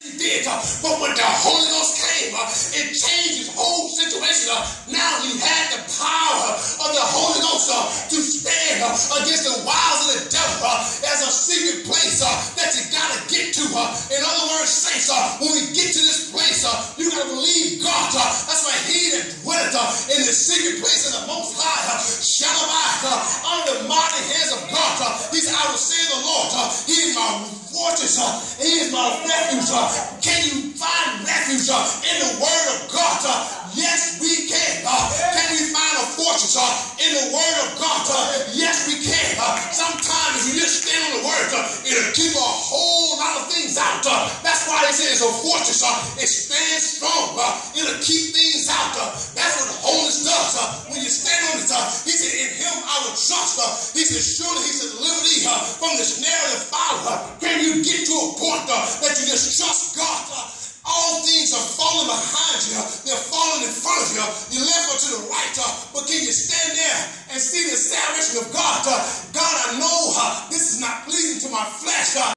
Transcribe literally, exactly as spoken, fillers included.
He did, uh, but when the Holy Ghost came, uh, it changed his whole situation. Uh, now he had the power of the Holy Ghost uh, to stand uh, against the wiles of the devil uh, as a secret place uh, that you got to get to. Uh, in other words, saints, uh, when we get to this place, uh, you got to believe God. Uh, that's why he that dwelleth uh, in the secret place of the Most High uh, shall abide uh, under the mighty hands of God. Uh, he said, I will say the Lord, uh, he is my fortress, uh, he is my refuge. Uh, can you find refuge uh, in the word of God? Uh, yes, we can. Uh, can we find a fortress uh, in the word of God? Uh, yes, we can. Uh, sometimes if you just stand on the word, uh, it'll keep a whole lot of things out. Uh, that's why they say it's a fortress. Uh, it stands strong. Uh, it'll keep things out. Uh, that's what holiness does. Uh, when you stand on it, uh, he said, in him I will trust. Uh, he said, surely he said, deliver thee uh, from the snare of the fowler. Uh, can you get to a point uh, that you just trust God? Uh, all things are falling behind you. They're falling in front of you. You're left or to the right. Uh, but can you stand there and see the salvation of God? Uh, God, I know uh, this is not pleasing to my flesh. Uh,